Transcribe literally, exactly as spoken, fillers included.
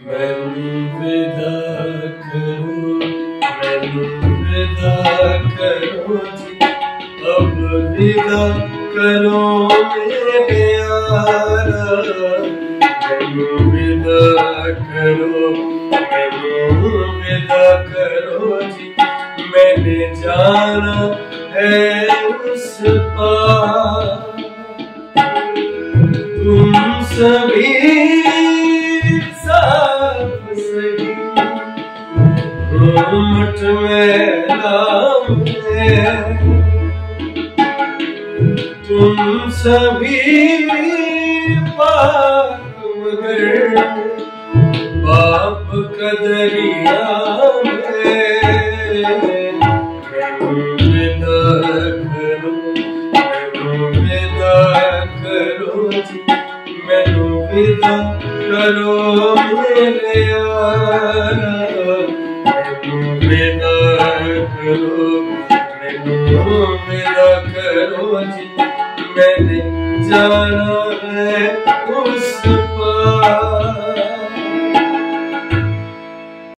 मैनू विदा करो, मैनू विदा करो जी, अब विदा करो मेरे यारा। मैनू विदा करो, मैनू विदा करो जी, मैंने जाना है उस पार। तुम सभी साफ सही घूमट में नाम है, तुम सभी पाक मगर बाप का दरिया में। मैनू विदा करो, मैनू विदा करो जी, मैनू विदा करो मेरे यारा। मैनू विदा करो, मैनू विदा करो जी, मैंने जाना है उस